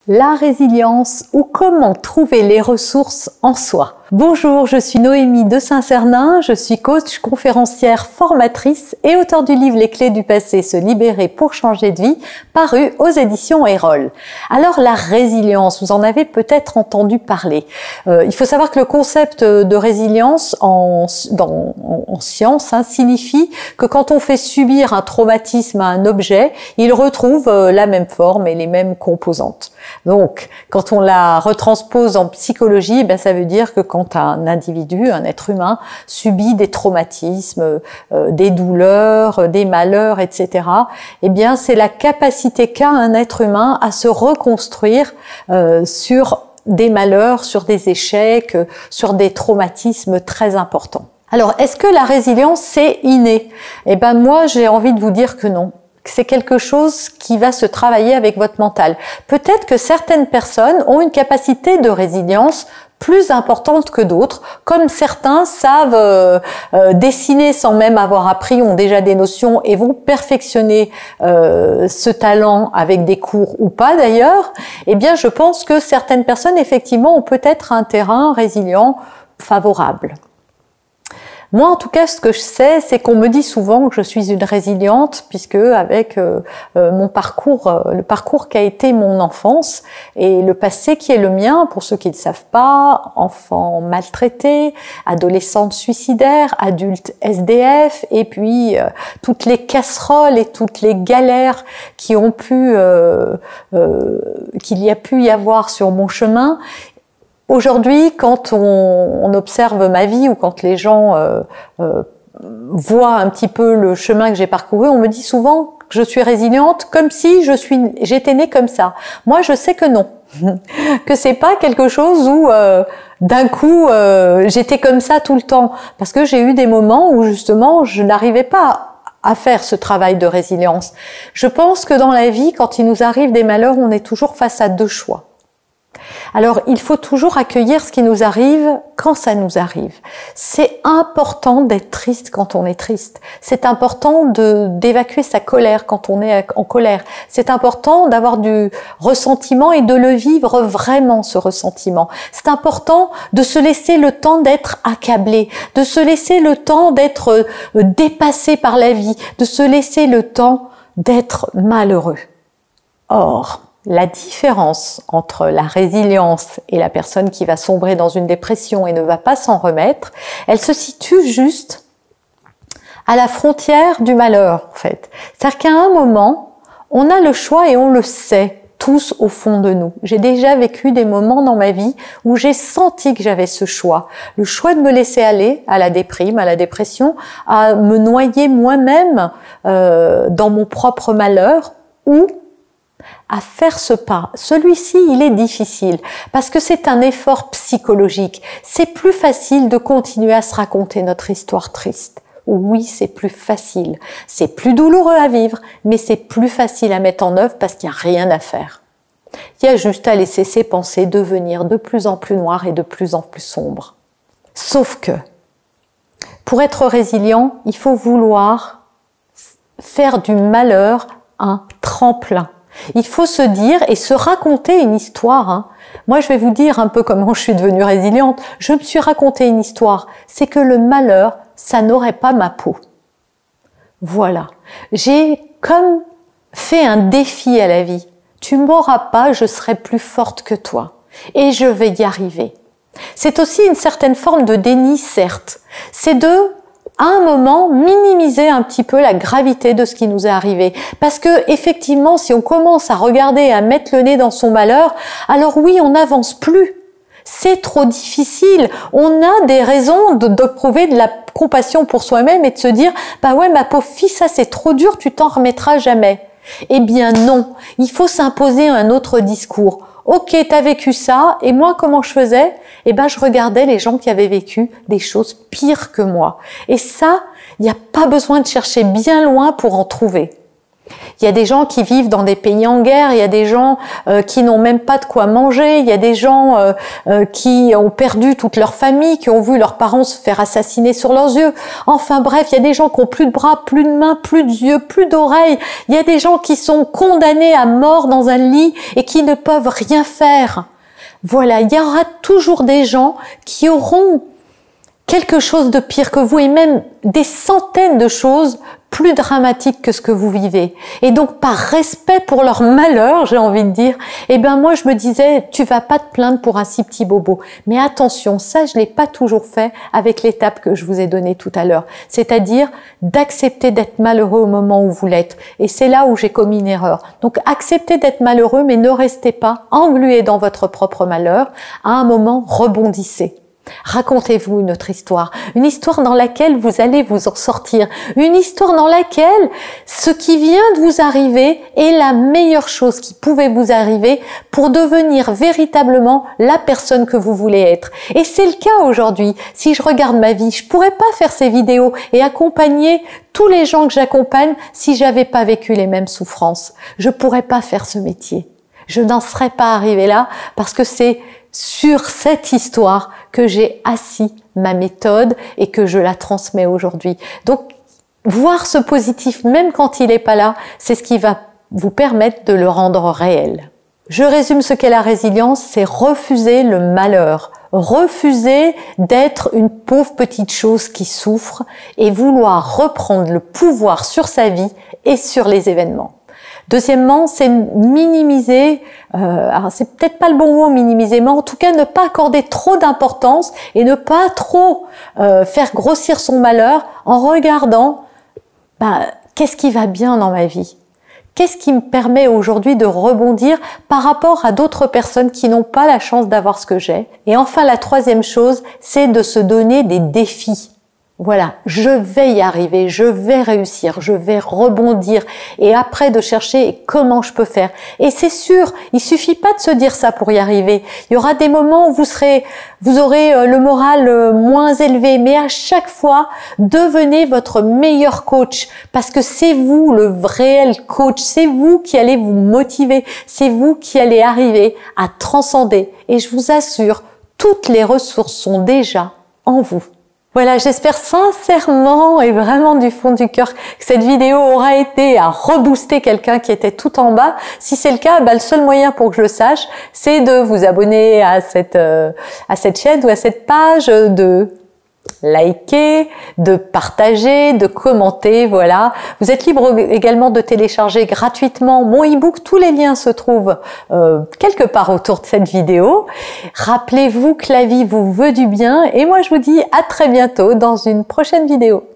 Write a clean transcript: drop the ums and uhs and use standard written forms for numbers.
La résilience ou comment trouver les ressources en soi. Bonjour, je suis Noémie de Saint-Cernin, je suis coach, conférencière, formatrice et auteure du livre Les clés du passé, se libérer pour changer de vie, paru aux éditions Erol. Alors la résilience, vous en avez peut-être entendu parler. Il faut savoir que le concept de résilience en science signifie que quand on fait subir un traumatisme à un objet, il retrouve la même forme et les mêmes composantes. Donc, quand on la retranspose en psychologie, ça veut dire que quand un individu, un être humain, subit des traumatismes, des douleurs, des malheurs, etc., c'est la capacité qu'a un être humain à se reconstruire sur des malheurs, sur des échecs, sur des traumatismes très importants. Alors, est-ce que la résilience, c'est inné? Moi, j'ai envie de vous dire que non. C'est quelque chose qui va se travailler avec votre mental. Peut-être que certaines personnes ont une capacité de résilience plus importante que d'autres, comme certains savent dessiner sans même avoir appris, ont déjà des notions et vont perfectionner ce talent avec des cours ou pas d'ailleurs. Je pense que certaines personnes effectivement ont peut-être un terrain résilient favorable. Moi, en tout cas, ce que je sais, c'est qu'on me dit souvent que je suis une résiliente, puisque avec mon parcours, le parcours qui a été mon enfance et le passé qui est le mien, pour ceux qui ne savent pas, enfant maltraité, adolescente suicidaire, adulte SDF, et puis toutes les casseroles et toutes les galères qui ont pu, qu'il y a pu y avoir sur mon chemin. Aujourd'hui, quand on observe ma vie ou quand les gens voient un petit peu le chemin que j'ai parcouru, on me dit souvent que je suis résiliente comme si j'étais née comme ça. Moi, je sais que non, que c'est pas quelque chose où d'un coup j'étais comme ça tout le temps, parce que j'ai eu des moments où justement je n'arrivais pas à faire ce travail de résilience. Je pense que dans la vie, quand il nous arrive des malheurs, on est toujours face à deux choix. Alors, il faut toujours accueillir ce qui nous arrive quand ça nous arrive. C'est important d'être triste quand on est triste. C'est important d'évacuer sa colère quand on est en colère. C'est important d'avoir du ressentiment et de le vivre vraiment, ce ressentiment. C'est important de se laisser le temps d'être accablé, de se laisser le temps d'être dépassé par la vie, de se laisser le temps d'être malheureux. Or, la différence entre la résilience et la personne qui va sombrer dans une dépression et ne va pas s'en remettre, elle se situe juste à la frontière du malheur, en fait. C'est-à-dire qu'à un moment, on a le choix et on le sait tous au fond de nous. J'ai déjà vécu des moments dans ma vie où j'ai senti que j'avais ce choix. Le choix de me laisser aller à la déprime, à la dépression, à me noyer moi-même dans mon propre malheur, ou à faire ce pas. Celui-ci, il est difficile parce que c'est un effort psychologique. C'est plus facile de continuer à se raconter notre histoire triste. Oui, c'est plus facile. C'est plus douloureux à vivre, mais c'est plus facile à mettre en œuvre parce qu'il n'y a rien à faire. Il y a juste à laisser ses pensées devenir de plus en plus noires et de plus en plus sombres. Sauf que, pour être résilient, il faut vouloir faire du malheur un tremplin. Il faut se dire et se raconter une histoire. Moi, je vais vous dire un peu comment je suis devenue résiliente. Je me suis raconté une histoire. C'est que le malheur, ça n'aurait pas ma peau. Voilà. J'ai comme fait un défi à la vie. Tu m'auras pas, je serai plus forte que toi. Et je vais y arriver. C'est aussi une certaine forme de déni, certes. C'est à un moment, minimiser un petit peu la gravité de ce qui nous est arrivé. Parce que, effectivement, si on commence à regarder et à mettre le nez dans son malheur, alors oui, on n'avance plus. C'est trop difficile. On a des raisons d'éprouver de la compassion pour soi-même et de se dire, ouais, ma pauvre fille, ça c'est trop dur, tu t'en remettras jamais. Eh bien non, il faut s'imposer un autre discours. Ok, t'as vécu ça, et moi, comment je faisais? Je regardais les gens qui avaient vécu des choses pires que moi. Et ça, il n'y a pas besoin de chercher bien loin pour en trouver. Il y a des gens qui vivent dans des pays en guerre, il y a des gens qui n'ont même pas de quoi manger, il y a des gens qui ont perdu toute leur famille, qui ont vu leurs parents se faire assassiner sur leurs yeux. Enfin bref, il y a des gens qui ont plus de bras, plus de mains, plus d'yeux, plus d'oreilles. Il y a des gens qui sont condamnés à mort dans un lit et qui ne peuvent rien faire. Voilà, il y aura toujours des gens qui auront quelque chose de pire que vous et même des centaines de choses plus dramatiques que ce que vous vivez. Et donc, par respect pour leur malheur, j'ai envie de dire, eh ben moi je me disais, tu vas pas te plaindre pour un si petit bobo. Mais attention, ça je l'ai pas toujours fait avec l'étape que je vous ai donnée tout à l'heure. C'est-à-dire d'accepter d'être malheureux au moment où vous l'êtes. Et c'est là où j'ai commis une erreur. Donc, acceptez d'être malheureux, mais ne restez pas englué dans votre propre malheur. À un moment, rebondissez. Racontez-vous une autre histoire, une histoire dans laquelle vous allez vous en sortir, une histoire dans laquelle ce qui vient de vous arriver est la meilleure chose qui pouvait vous arriver pour devenir véritablement la personne que vous voulez être. Et c'est le cas aujourd'hui. Si je regarde ma vie, je pourrais pas faire ces vidéos et accompagner tous les gens que j'accompagne si j'avais pas vécu les mêmes souffrances. Je pourrais pas faire ce métier. Je n'en serais pas arrivée là parce que c'est sur cette histoire que j'ai assis ma méthode et que je la transmets aujourd'hui. Donc, voir ce positif, même quand il n'est pas là, c'est ce qui va vous permettre de le rendre réel. Je résume ce qu'est la résilience, c'est refuser le malheur, refuser d'être une pauvre petite chose qui souffre et vouloir reprendre le pouvoir sur sa vie et sur les événements. Deuxièmement, c'est minimiser, alors c'est peut-être pas le bon mot minimiser, mais en tout cas ne pas accorder trop d'importance et ne pas trop faire grossir son malheur en regardant qu'est-ce qui va bien dans ma vie. Qu'est-ce qui me permet aujourd'hui de rebondir par rapport à d'autres personnes qui n'ont pas la chance d'avoir ce que j'ai. Et enfin, la troisième chose, c'est de se donner des défis. Voilà, je vais y arriver, je vais réussir, je vais rebondir et après de chercher comment je peux faire. Et c'est sûr, il suffit pas de se dire ça pour y arriver. Il y aura des moments où vous aurez le moral moins élevé, mais à chaque fois, devenez votre meilleur coach parce que c'est vous le réel coach, c'est vous qui allez vous motiver, c'est vous qui allez arriver à transcender. Et je vous assure, toutes les ressources sont déjà en vous. Voilà, j'espère sincèrement et vraiment du fond du cœur que cette vidéo aura été à rebooster quelqu'un qui était tout en bas. Si c'est le cas, le seul moyen pour que je le sache, c'est de vous abonner à cette chaîne ou à cette page, de liker, de partager, de commenter, voilà. Vous êtes libre également de télécharger gratuitement mon e-book. Tous les liens se trouvent quelque part autour de cette vidéo. Rappelez-vous que la vie vous veut du bien et moi je vous dis à très bientôt dans une prochaine vidéo.